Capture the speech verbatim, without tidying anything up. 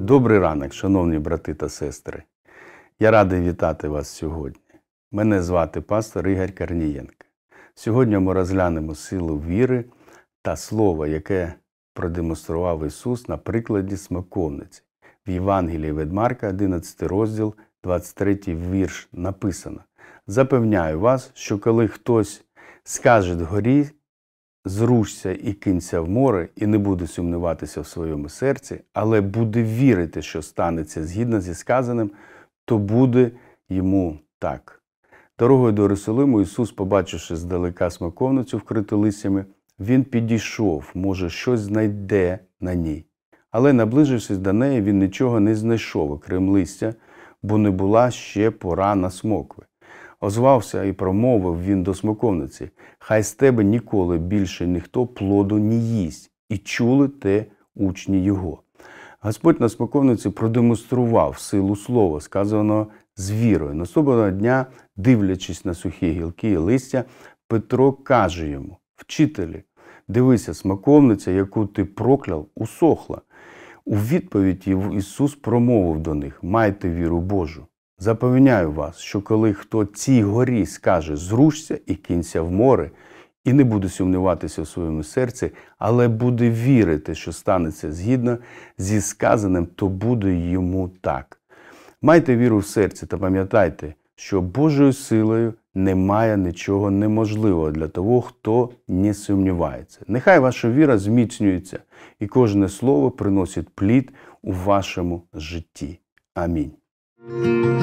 Добрий ранок, шановні брати та сестри. Я радий вітати вас сьогодні. Мене звати пастор Ігор Корнієнко. Сьогодні ми розглянемо силу віри та слова, яке продемонстрував Ісус на прикладі смоковниці. В Євангелії від Марка, одинадцятий розділ, двадцять третій вірш написано: «Запевняю вас, що коли хтось скаже горі, зрушся і кинься в море, і не буде сумніватися в своєму серці, але буде вірити, що станеться згідно зі сказаним, то буде йому так». Дорогою до Єрусалиму Ісус, побачивши здалека смоковницю, вкриту листями, Він підійшов, може, щось знайде на ній. Але, наближившись до неї, Він нічого не знайшов, окрім листя, бо не була ще пора на смокви. Озвався і промовив він до смоковниці: «Хай з тебе ніколи більше ніхто плоду не їсть». І чули те учні його. Господь на смоковниці продемонстрував силу слова, сказаного з вірою. Наступного дня, дивлячись на сухі гілки і листя, Петро каже йому: «Вчителю, дивися, смоковниця, яку ти прокляв, усохла». У відповідь Ісус промовив до них: «Майте віру Божу. Запевняю вас, що коли хто цій горі скаже «зрушся і кинься в море», і не буде сумніватися в своєму серці, але буде вірити, що станеться згідно зі сказаним, то буде йому так». Майте віру в серці та пам'ятайте, що Божою силою немає нічого неможливого для того, хто не сумнівається. Нехай ваша віра зміцнюється і кожне слово приносить плід у вашому житті. Амінь.